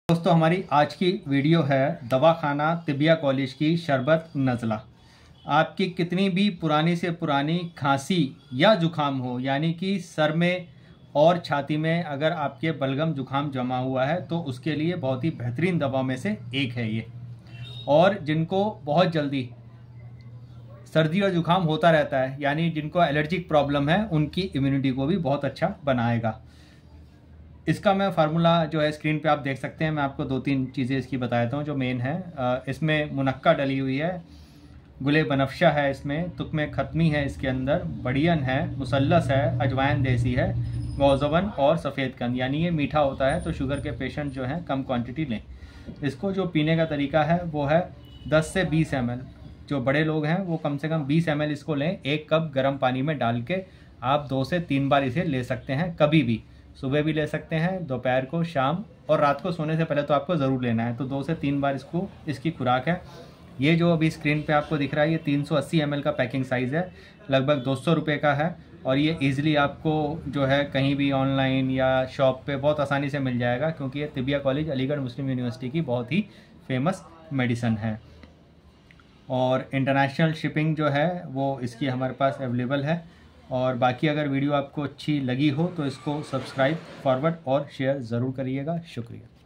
दोस्तों, हमारी आज की वीडियो है दवाखाना तिबिया कॉलेज की शरबत नज़ला। आपकी कितनी भी पुरानी से पुरानी खांसी या जुखाम हो, यानी कि सर में और छाती में अगर आपके बलगम जुखाम जमा हुआ है तो उसके लिए बहुत ही बेहतरीन दवा में से एक है ये। और जिनको बहुत जल्दी सर्दी और जुखाम होता रहता है, यानी जिनको एलर्जिक प्रॉब्लम है, उनकी इम्यूनिटी को भी बहुत अच्छा बनाएगा। इसका मैं फार्मूला जो है स्क्रीन पे आप देख सकते हैं। मैं आपको दो तीन चीज़ें इसकी बता देता हूँ जो मेन है। इसमें मुनक्का डली हुई है, गुले बनफ्शा है, इसमें तुकमे ख़त्मी है, इसके अंदर बड़ियन है, मुसल्लस है, अजवाइन देसी है, गौज़वन और सफ़ेद कंद। यानी ये मीठा होता है तो शुगर के पेशेंट जो हैं कम क्वांटिटी लें। इसको जो पीने का तरीका है वो है 10 से 20 ml। जो बड़े लोग हैं वो कम से कम 20 ml इसको लें। 1 कप गर्म पानी में डाल के आप 2 से 3 बार इसे ले सकते हैं। कभी भी सुबह भी ले सकते हैं, दोपहर को, शाम और रात को सोने से पहले तो आपको ज़रूर लेना है। तो 2 से 3 बार इसकी खुराक है। ये जो अभी स्क्रीन पे आपको दिख रहा है ये 380 ml का पैकिंग साइज़ है, लगभग 200 रुपये का है। और ये ईज़िली आपको जो है कहीं भी ऑनलाइन या शॉप पे बहुत आसानी से मिल जाएगा, क्योंकि ये तिबिया कॉलेज अलीगढ़ मुस्लिम यूनिवर्सिटी की बहुत ही फेमस मेडिसन है। और इंटरनेशनल शिपिंग जो है वो इसकी हमारे पास अवेलेबल है। और बाकी अगर वीडियो आपको अच्छी लगी हो तो इसको सब्सक्राइब, फॉरवर्ड और शेयर ज़रूर करिएगा। शुक्रिया।